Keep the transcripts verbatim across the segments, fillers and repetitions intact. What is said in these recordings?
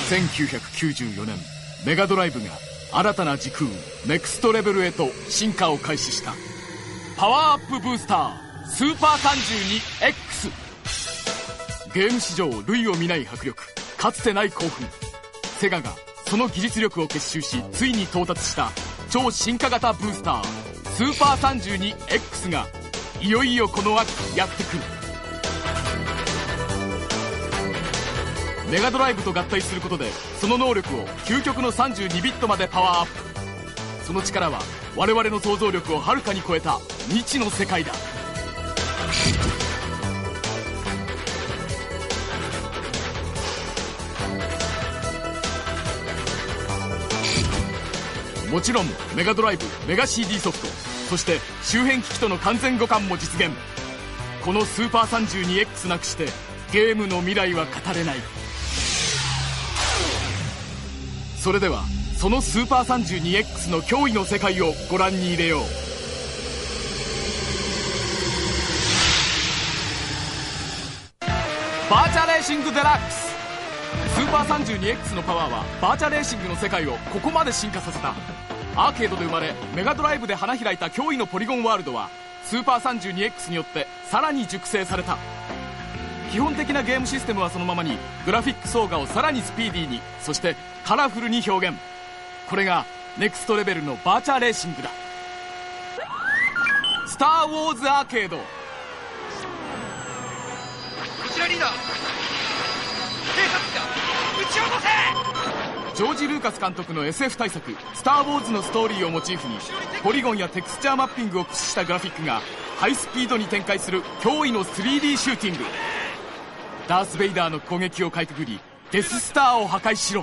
せんきゅうひゃくきゅうじゅうよねん、メガドライブが新たな時空ネクストレベルへと進化を開始した。パワーアップブースタースーパー さんじゅうにエックス。 ゲーム史上類を見ない迫力、かつてない興奮。セガがその技術力を結集しついに到達した超進化型ブースタースーパー さんじゅうにエックス がいよいよこの秋やってくる。メガドライブと合体することでその能力を究極のさんじゅうにビットまでパワーアップ。その力は我々の想像力をはるかに超えた未知の世界だ。もちろんメガドライブ、メガ シーディー ソフト、そして周辺機器との完全互換も実現。このスーパー さんじゅうにエックス なくしてゲームの未来は語れない。それではそのスーパー さんじゅうにエックス の驚異の世界をご覧に入れよう。バーチャレーシングデラックス。スーパー さんじゅうにエックス のパワーはバーチャレーシングの世界をここまで進化させた。アーケードで生まれメガドライブで花開いた驚異のポリゴンワールドはスーパー さんじゅうにエックス によってさらに熟成された。基本的なゲームシステムはそのままに、グラフィック層画をさらにスピーディーに、そしてカラフルに表現。これがネクストレベルのバーチャレーシングだ。スター・ウォーズ・アーケード。こちらリーダー、偵察機だ、撃ち落とせ。 ジョージ・ルーカス監督の エスエフ 大作「スター・ウォーズ」のストーリーをモチーフにポリゴンやテクスチャーマッピングを駆使したグラフィックがハイスピードに展開する驚異の スリーディー シューティング。ダース・ベイダーの攻撃をかいくぐりデススターを破壊しろ。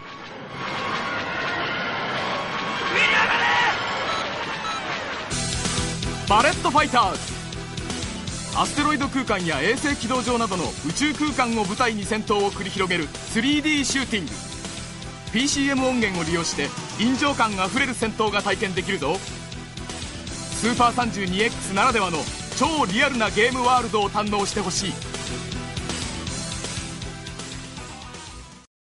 バレットファイターズ。アステロイド空間や衛星軌道上などの宇宙空間を舞台に戦闘を繰り広げる スリーディー シューティング。 ピーシーエム 音源を利用して臨場感あふれる戦闘が体験できるぞ。スーパー さんじゅうにエックス ならではの超リアルなゲームワールドを堪能してほしい。